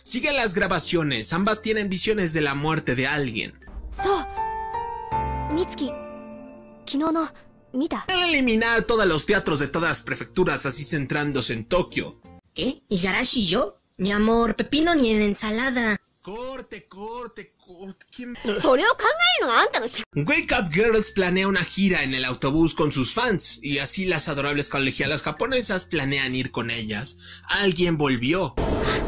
Siguen las grabaciones, ambas tienen visiones de la muerte de alguien. Mitsuki, Al eliminar todos los teatros de todas las prefecturas, así centrándose en Tokio. ¿Qué? ¿Igarashi y yo? Mi amor, pepino ni en ensalada. Corte. ¿Quién? それを考えるのがあんたの仕 Wake Up Girls planea una gira en el autobús con sus fans, y así las adorables colegialas japonesas planean ir con ellas. Alguien volvió.